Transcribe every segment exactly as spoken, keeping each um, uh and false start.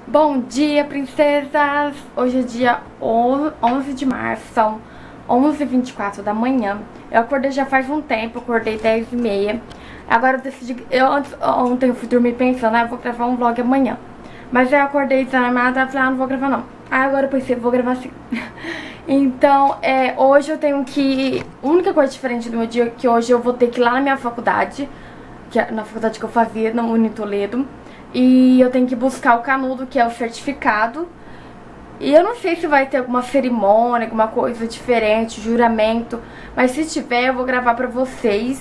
Bom dia, princesas! Hoje é dia onze de março, são onze e vinte e quatro da manhã. Eu acordei já faz um tempo, acordei dez e meia. Agora eu decidi, eu ontem eu fui dormir pensando, ah, eu vou gravar um vlog amanhã. Mas eu acordei desanimada e falei, ah, não vou gravar não. Aí agora eu pensei, vou gravar sim. Então, é, hoje eu tenho que... A única coisa diferente do meu dia é que hoje eu vou ter que ir lá na minha faculdade, que é na faculdade que eu fazia, na Uni Toledo. E eu tenho que buscar o canudo, que é o certificado. E eu não sei se vai ter alguma cerimônia, alguma coisa diferente, juramento. Mas se tiver, eu vou gravar pra vocês.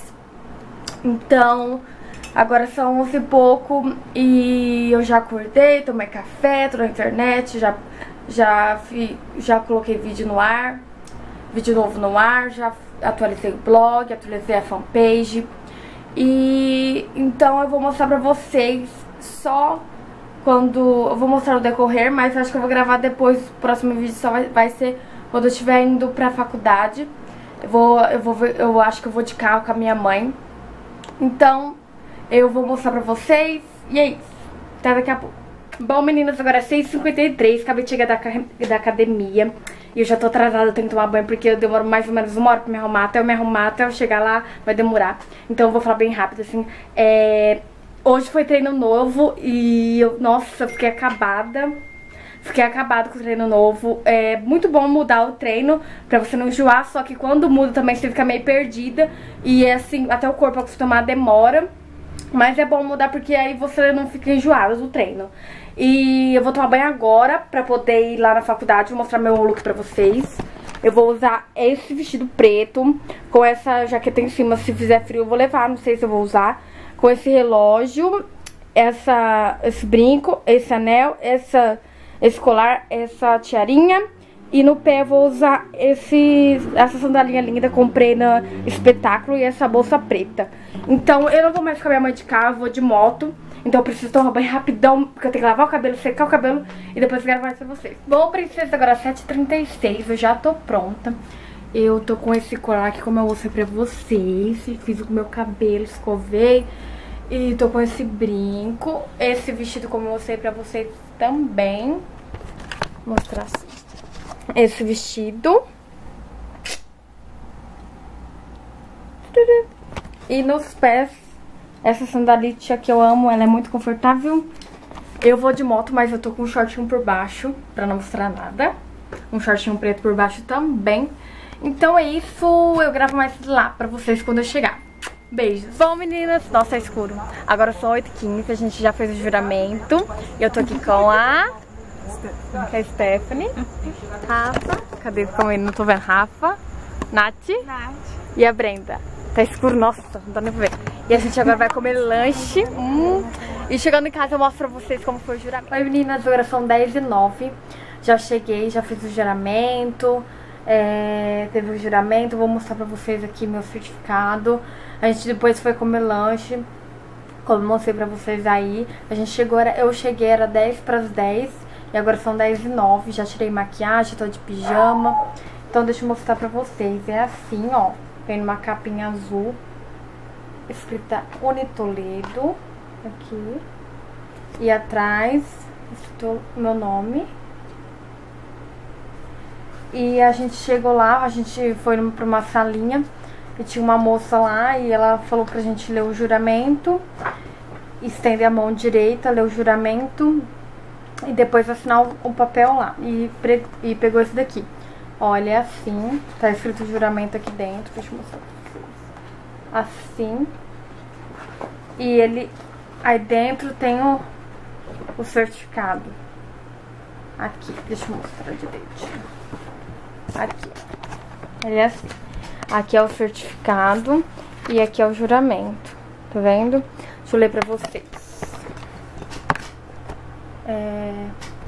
Então, agora são onze e pouco. E eu já acordei, tomei café, tô na internet. Já, já, fi, já coloquei vídeo no ar. Vídeo novo no ar. Já atualizei o blog, atualizei a fanpage. E então eu vou mostrar pra vocês só quando... Eu vou mostrar o decorrer, mas acho que eu vou gravar depois. O próximo vídeo só vai, vai ser quando eu estiver indo pra faculdade. Eu vou, eu vou, eu acho que eu vou de carro com a minha mãe. Então eu vou mostrar pra vocês. E é isso, até daqui a pouco. Bom, meninas, agora é seis e cinquenta e três, acabei de chegar da, da academia. E eu já tô atrasada, eu tenho que tomar banho porque eu demoro mais ou menos uma hora pra me arrumar. Até eu me arrumar, até eu chegar lá, vai demorar. Então eu vou falar bem rápido, assim. É... Hoje foi treino novo e eu, nossa, eu fiquei acabada. Fiquei acabada com o treino novo. É muito bom mudar o treino pra você não enjoar, só que quando muda também você fica meio perdida. E assim, até o corpo acostumar demora. Mas é bom mudar porque aí você não fica enjoada do treino. E eu vou tomar banho agora pra poder ir lá na faculdade e mostrar meu look pra vocês. Eu vou usar esse vestido preto com essa jaqueta em cima. Se fizer frio eu vou levar, não sei se eu vou usar. Com esse relógio, essa, esse brinco, esse anel, essa, esse colar, essa tiarinha. E no pé eu vou usar esse, essa sandalinha linda, comprei no Espetáculo, e essa bolsa preta. Então eu não vou mais com a minha mãe de carro, vou de moto. Então eu preciso tomar banho rapidão, porque eu tenho que lavar o cabelo, secar o cabelo e depois gravar isso pra vocês. Bom, princesa, agora é sete e trinta e seis, eu já tô pronta. Eu tô com esse colar aqui, como eu mostrei pra vocês. Fiz o meu cabelo, escovei. E tô com esse brinco. Esse vestido, como eu mostrei pra vocês também. Vou mostrar assim. Esse vestido. E nos pés, essa sandalite que eu amo, ela é muito confortável. Eu vou de moto, mas eu tô com um shortinho por baixo, pra não mostrar nada. Um shortinho preto por baixo também. Então é isso, eu gravo mais lá pra vocês quando eu chegar. Beijos. Bom, meninas, nossa, é escuro. Agora são oito e quinze, a gente já fez o juramento. E eu tô aqui com a... Com a Stephanie. Rafa. Cadê? Como eu não tô vendo. Rafa. Nath. Nath. E a Brenda. Tá escuro, nossa, não dá nem pra ver. E a gente agora vai comer lanche. Hum. E chegando em casa eu mostro pra vocês como foi o juramento. Oi, meninas, agora são dez e nove. Já cheguei, já fiz o juramento. É, teve o juramento, vou mostrar pra vocês aqui meu certificado. A gente depois foi comer lanche, como eu mostrei pra vocês aí. A gente chegou, eu cheguei, era dez para as dez. E agora são dez e nove, já tirei maquiagem, tô de pijama. Então deixa eu mostrar pra vocês. É assim, ó, vem numa capinha azul, escrita Uni Toledo, aqui. E atrás, escrito meu nome. E a gente chegou lá, a gente foi pra uma salinha e tinha uma moça lá e ela falou pra gente ler o juramento, estender a mão direita, ler o juramento e depois assinar o papel lá. E, e pegou esse daqui. Olha, é assim, tá escrito juramento aqui dentro, deixa eu mostrar pra vocês. Assim. E ele, aí dentro tem o, o certificado. Aqui, deixa eu mostrar direitinho. Aqui, ele é assim. Aqui é o certificado e aqui é o juramento, tá vendo? Deixa eu ler pra vocês. É...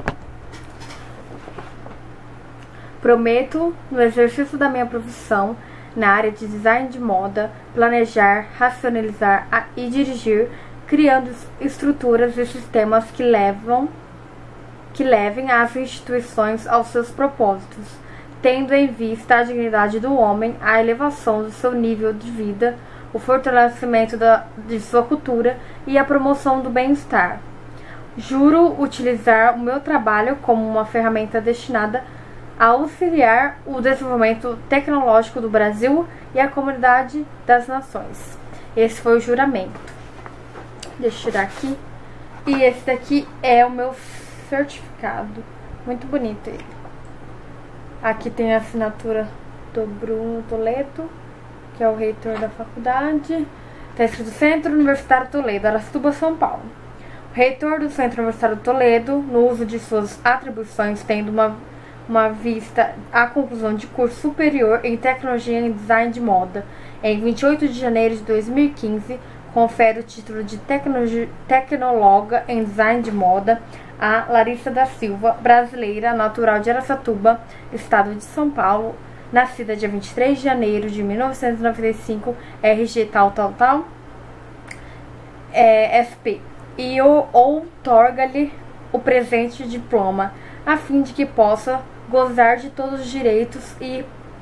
Prometo, no exercício da minha profissão, na área de design de moda, planejar, racionalizar e dirigir, criando estruturas e sistemas que levam, que levem as instituições aos seus propósitos, tendo em vista a dignidade do homem, a elevação do seu nível de vida, o fortalecimento da, de sua cultura e a promoção do bem-estar. Juro utilizar o meu trabalho como uma ferramenta destinada a auxiliar o desenvolvimento tecnológico do Brasil e a comunidade das nações. Esse foi o juramento. Deixa eu tirar aqui. E esse daqui é o meu certificado. Muito bonito ele. Aqui tem a assinatura do Bruno Toledo, que é o reitor da faculdade. Está escrito Centro Universitário Toledo, Araçatuba, São Paulo. O reitor do Centro Universitário Toledo, no uso de suas atribuições, tendo uma, uma vista à conclusão de curso superior em Tecnologia e Design de Moda, em vinte e oito de janeiro de dois mil e quinze, confere o título de Tecnóloga em Design de Moda a Larissa da Silva, brasileira, natural de Araçatuba, estado de São Paulo, nascida dia vinte e três de janeiro de mil novecentos e noventa e cinco, R G tal, tal, tal, é, S P, e outorga-lhe o presente diploma, a fim de que possa gozar de todos os direitos e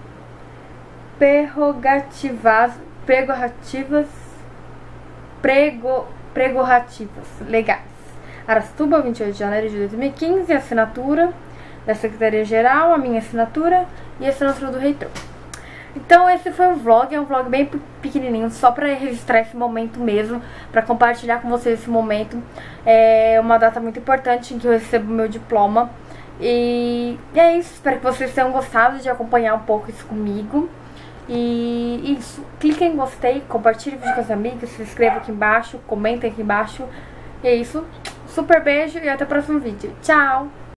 prerrogativas, prerrogativas, prego, prerrogativas legais. Araçatuba, vinte e oito de janeiro de dois mil e quinze, assinatura da Secretaria-Geral, a minha assinatura e a assinatura do reitor. Então esse foi o vlog, é um vlog bem pequenininho, só pra registrar esse momento mesmo, pra compartilhar com vocês esse momento. É uma data muito importante em que eu recebo meu diploma. E é isso, espero que vocês tenham gostado de acompanhar um pouco isso comigo. E isso, clique em gostei, compartilhe o vídeo com as amigas, se inscreva aqui embaixo, comentem aqui embaixo. E é isso, super beijo e até o próximo vídeo. Tchau!